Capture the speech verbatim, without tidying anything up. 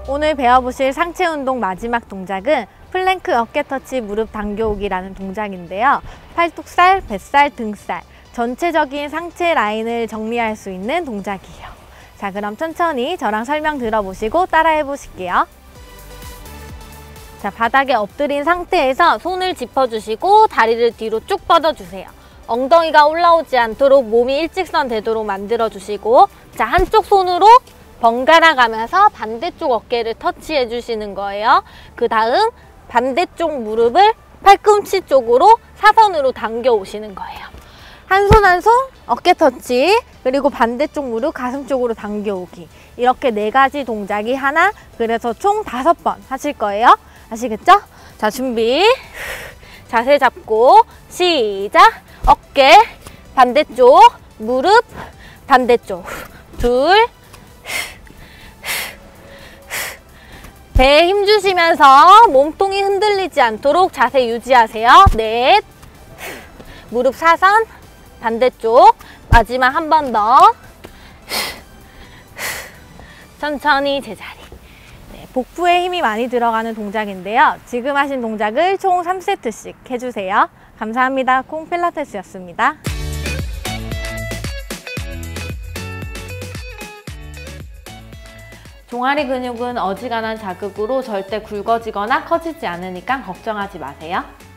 오늘 배워보실 상체 운동 마지막 동작은 플랭크 어깨 터치 무릎 당겨오기라는 동작인데요. 팔뚝살, 뱃살, 등살 전체적인 상체 라인을 정리할 수 있는 동작이에요. 자, 그럼 천천히 저랑 설명 들어보시고 따라해 보실게요. 자, 바닥에 엎드린 상태에서 손을 짚어주시고 다리를 뒤로 쭉 뻗어주세요. 엉덩이가 올라오지 않도록 몸이 일직선 되도록 만들어주시고, 자, 한쪽 손으로 번갈아 가면서 반대쪽 어깨를 터치해 주시는 거예요. 그 다음 반대쪽 무릎을 팔꿈치 쪽으로 사선으로 당겨 오시는 거예요. 한 손 한 손 어깨 터치, 그리고 반대쪽 무릎 가슴 쪽으로 당겨 오기. 이렇게 네 가지 동작이 하나, 그래서 총 다섯 번 하실 거예요. 아시겠죠? 자, 준비. 자세 잡고 시작. 어깨 반대쪽, 무릎 반대쪽. 둘. 배에 힘 주시면서 몸통이 흔들리지 않도록 자세 유지하세요. 넷. 무릎 사선 반대쪽. 마지막 한 번 더. 천천히 제자리. 네, 복부에 힘이 많이 들어가는 동작인데요. 지금 하신 동작을 총 삼 세트씩 해주세요. 감사합니다. 콩필라테스였습니다. 종아리 근육은 어지간한 자극으로 절대 굵어지거나 커지지 않으니까 걱정하지 마세요.